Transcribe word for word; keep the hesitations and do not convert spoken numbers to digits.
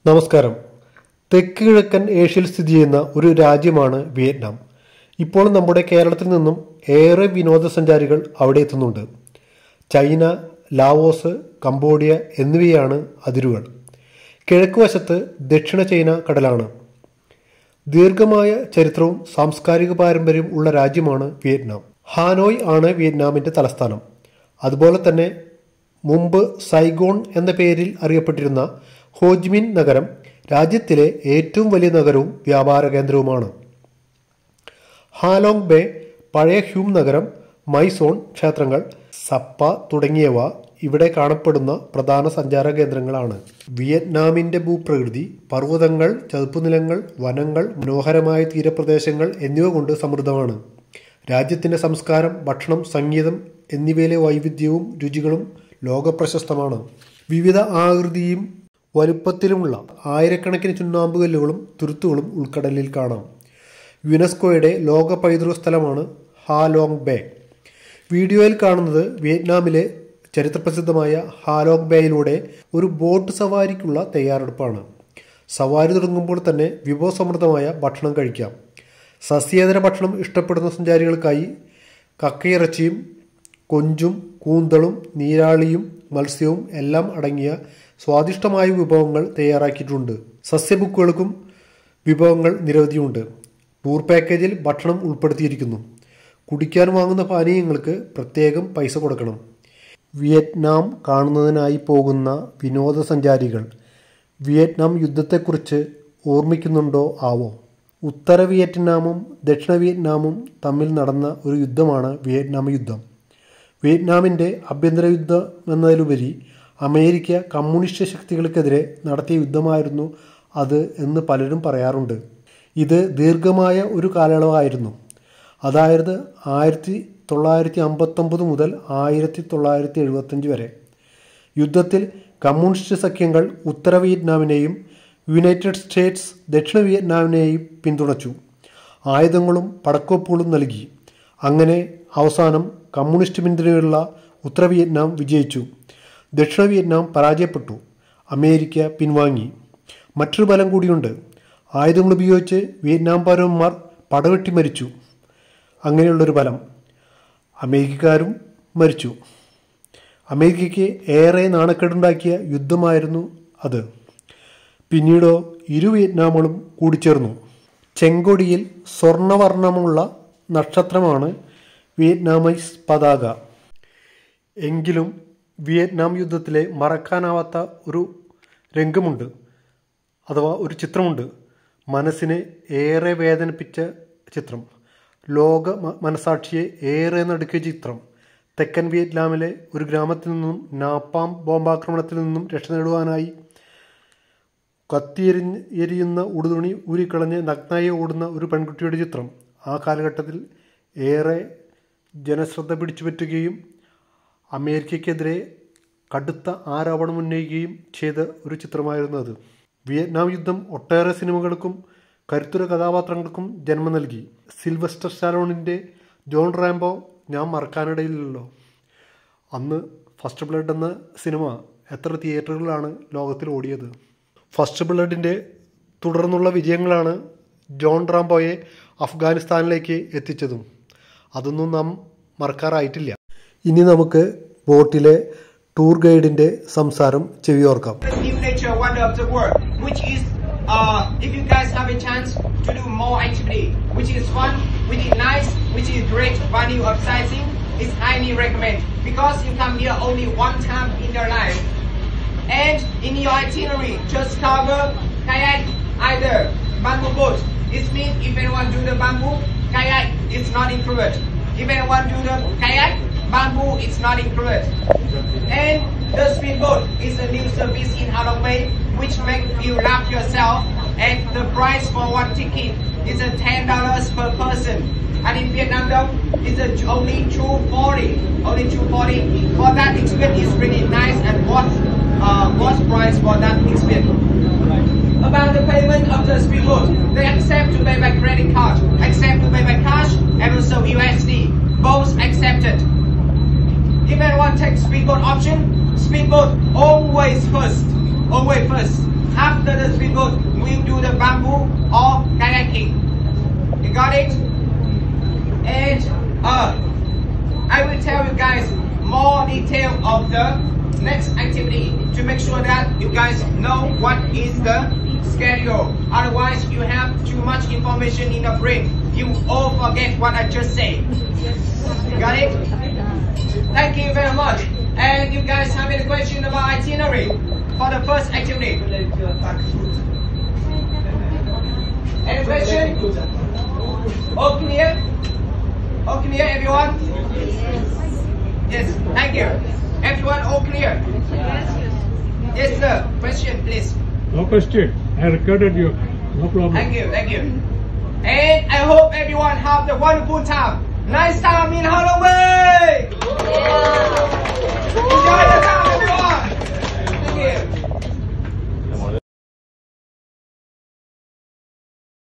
നമസ്കാരം. തെക്ക് കിഴക്കൻ ഏഷ്യയിൽ സ്ഥിതി ചെയ്യുന്ന ഒരു രാജ്യമാണ് വിയറ്റ്നാം. ഇപ്പോൾ നമ്മുടെ കേരളത്തിൽ നിന്നും ഏറെ വിനോദസഞ്ചാരികൾ അവിടെ എത്തുന്നുണ്ട്. ചൈന, ലാവോസ്, കംബോഡിയ എന്നിവയാണ് അതിരുകൾ. കിഴക്ക് വശത്ത് ദക്ഷിണ ചൈന കടലാണ്. ദീർഘമായ ചരിത്രവും സാംസ്കാരിക പാരമ്പര്യവും ഉള്ള രാജ്യമാണ് വിയറ്റ്നാം. ഹാനോയ് ആണ് വിയറ്റ്നാമിൻ്റെ തലസ്ഥാനം. അതുപോലെ തന്നെ മുമ്പ് സൈഗോൺ എന്ന പേരിൽ അറിയപ്പെട്ടിരുന്ന ഹോജിമിൻ നഗരം രാജ്യത്തിലെ ഏറ്റവും വലിയ നഗരവും വ്യാപാര കേന്ദ്രവുമാണ്. ഹാലോങ് ബേ, പഴയ ഹ്യൂം നഗരം, മൈസോൺ ക്ഷേത്രങ്ങൾ, സപ്പ തുടങ്ങിയവ ഇവിടെ കാണപ്പെടുന്ന പ്രധാന സഞ്ചാര കേന്ദ്രങ്ങളാണ്. വിയറ്റ്നാമിൻ്റെ ഭൂപ്രകൃതി പർവ്വതങ്ങൾ, ചതുപ്പുനിലങ്ങൾ, വനങ്ങൾ, മനോഹരമായ തീരപ്രദേശങ്ങൾ എന്നിവ കൊണ്ട് സമൃദ്ധമാണ്. രാജ്യത്തിൻ്റെ സംസ്കാരം, ഭക്ഷണം, സംഗീതം എന്നിവയിലെ വൈവിധ്യവും രുചികളും ലോകപ്രശസ്തമാണ്. വിവിധ ആകൃതിയും വലുപ്പത്തിലുമുള്ള ആയിരക്കണക്കിന് ചുണ്ണാമ്പുകല്ലുകളും തുരുത്തുകളും ഉൾക്കടലിൽ കാണാം. യുനെസ്കോയുടെ ലോക പൈതൃക സ്ഥലമാണ് ഹാലോങ് ബേ. വീഡിയോയിൽ കാണുന്നത് വിയറ്റ്നാമിലെ ചരിത്രപ്രസിദ്ധമായ ഹാലോങ് ബേയിലൂടെ ഒരു ബോട്ട് സവാരിക്കുള്ള തയ്യാറെടുപ്പാണ്. സവാരി തുടങ്ങുമ്പോൾ തന്നെ വിഭവസമൃദ്ധമായ ഭക്ഷണം കഴിക്കാം. സസ്യേതര ഭക്ഷണം ഇഷ്ടപ്പെടുന്ന സഞ്ചാരികൾക്കായി കക്കയിറച്ചിയും കൊഞ്ചും കൂന്തളും നീരാളിയും മത്സ്യവും എല്ലാം അടങ്ങിയ സ്വാദിഷ്ടമായ വിഭവങ്ങൾ തയ്യാറാക്കിയിട്ടുണ്ട്. സസ്യബുക്കുകൾക്കും വിഭവങ്ങൾ നിരവധിയുണ്ട്. ടൂർ പാക്കേജിൽ ഭക്ഷണം ഉൾപ്പെടുത്തിയിരിക്കുന്നു. കുടിക്കാൻ വാങ്ങുന്ന പാനീയങ്ങൾക്ക് പ്രത്യേകം പൈസ കൊടുക്കണം. വിയറ്റ്നാം കാണുന്നതിനായി പോകുന്ന വിനോദസഞ്ചാരികൾ വിയറ്റ്നാം യുദ്ധത്തെക്കുറിച്ച് ഓർമ്മിക്കുന്നുണ്ടോ ആവോ? ഉത്തര വിയറ്റ്നാമും ദക്ഷിണ വിയറ്റ്നാമും തമ്മിൽ നടന്ന ഒരു യുദ്ധമാണ് വിയറ്റ്നാം യുദ്ധം. വിയറ്റ്നാമിൻ്റെ ആഭ്യന്തര യുദ്ധം എന്നതിലുപരി അമേരിക്ക കമ്മ്യൂണിസ്റ്റ് ശക്തികൾക്കെതിരെ നടത്തിയ യുദ്ധമായിരുന്നു അത് എന്ന് പലരും പറയാറുണ്ട്. ഇത് ദീർഘമായ ഒരു കാലയളവായിരുന്നു. അതായത് ആയിരത്തി തൊള്ളായിരത്തി അമ്പത്തൊമ്പത് മുതൽ ആയിരത്തി തൊള്ളായിരത്തി എഴുപത്തഞ്ച് വരെ. യുദ്ധത്തിൽ കമ്മ്യൂണിസ്റ്റ് സഖ്യങ്ങൾ ഉത്തര വിയറ്റ്നാമിനെയും യുണൈറ്റഡ് സ്റ്റേറ്റ്സ് ദക്ഷിണ വിയറ്റ്നാമിനെയും പിന്തുണച്ചു. ആയുധങ്ങളും പടക്കോപ്പുകളും നൽകി. അങ്ങനെ അവസാനം കമ്മ്യൂണിസ്റ്റ് പിന്തുണയുള്ള ഉത്തര വിയറ്റ്നാം വിജയിച്ചു. ദക്ഷിണ വിയറ്റ്നാം പരാജയപ്പെട്ടു. അമേരിക്ക പിൻവാങ്ങി. മറ്റൊരു ഫലം കൂടിയുണ്ട്. ആയുധങ്ങൾ ഉപയോഗിച്ച് വിയറ്റ്നാം പൗരന്മാർ പടവെട്ടി മരിച്ചു. അങ്ങനെയുള്ളൊരു ഫലം. അമേരിക്കക്കാരും മരിച്ചു. അമേരിക്കയ്ക്ക് ഏറെ നാണക്കേടുണ്ടാക്കിയ യുദ്ധമായിരുന്നു അത്. പിന്നീടോ ഇരു വിയറ്റ്നാമുകളും കൂടിച്ചേർന്നു. ചെങ്കൊടിയിൽ സ്വർണ്ണവർണ്ണമുള്ള നക്ഷത്രമാണ് വിയറ്റ്നാമൈസ് പതാക. എങ്കിലും വിയറ്റ്നാം യുദ്ധത്തിലെ മറക്കാനാവാത്ത ഒരു രംഗമുണ്ട്, അഥവാ ഒരു ചിത്രമുണ്ട്. മനസ്സിനെ ഏറെ വേദനിപ്പിച്ച ചിത്രം. ലോക മനസാക്ഷിയെ ഏറെ നടുക്കിയ ചിത്രം. തെക്കൻ വിയറ്റ്നാമിലെ ഒരു ഗ്രാമത്തിൽ നിന്നും നാപ്പാം ബോംബാക്രമണത്തിൽ നിന്നും രക്ഷ നേടുവാനായി കത്തിയെരിഞ്ഞ് എരിയുന്ന ഉടുതുണി ഊരിക്കളഞ്ഞ് നഗ്നായി ഓടുന്ന ഒരു പെൺകുട്ടിയുടെ ചിത്രം. ആ കാലഘട്ടത്തിൽ ഏറെ ജനശ്രദ്ധ പിടിച്ചുപറ്റുകയും അമേരിക്കയ്ക്കെതിരെ കടുത്ത ആരോപണം ഉന്നയിക്കുകയും ചെയ്ത ഒരു ചിത്രമായിരുന്നു അത്. വിയറ്റ്നാം യുദ്ധം ഒട്ടേറെ സിനിമകൾക്കും കരുത്തുര കഥാപാത്രങ്ങൾക്കും ജന്മം നൽകി. സിൽവസ്റ്റർ സ്റ്റാലോണിൻ്റെ ജോൺ റാംബോ ഞാൻ മറക്കാനിടയില്ലല്ലോ. അന്ന് ഫസ്റ്റ് ബ്ലഡ് എന്ന സിനിമ എത്ര തിയേറ്ററുകളിലാണ് ലോകത്തിൽ ഓടിയത്. ഫസ്റ്റ് ബ്ലഡിൻ്റെ തുടർന്നുള്ള വിജയങ്ങളാണ് ജോൺ റാംബോയെ അഫ്ഗാനിസ്ഥാനിലേക്ക് എത്തിച്ചതും. അതൊന്നും നാം മറക്കാറായിട്ടില്ല. ഇനി നമുക്ക് ബോട്ടിലെ ടൂർ ഗൈഡിന്റെ സംസാരം ചെവിയോർക്കാം. Uh, if you guys have a chance to do more activity, which is fun, which is nice, which is great value of sightseeing, is highly recommend because you come here only one time in your life. And in your itinerary, just cover kayak, either bamboo boat. This means if anyone do the bamboo, kayak is not included. If anyone do the kayak, bamboo is not included. And the speedboat is a new service in Halong Bay which make you laugh yourself, and the price for one ticket is a ten dollars per person. And in Vietnam though, it's a only two forty. Only two forty. For that experience is really nice and worth uh worth price for that experience. About the payment of the speedboat, they accept to pay by credit card, accept to pay by cash, and also U S D. Both accepted. If anyone takes speedboat option, speedboat always first, always first. After the speedboat, we'll do the bamboo or kayaking. You got it? And uh, I will tell you guys more detail of the next activity to make sure that you guys know what is the schedule. Otherwise, you have too much information in the brain. You all forget what I just said. You got it? Thank you very much. And you guys have any question about itinerary for the first activity? Any question? All clear? All clear, everyone? Yes. Thank you. Everyone, all clear? Yes, sir. Question, please. No question. I recorded you. No problem. Thank you, thank you. And I hope everyone have the wonderful time. Nice time in Holloway! Enjoy the time, everyone! Thank you.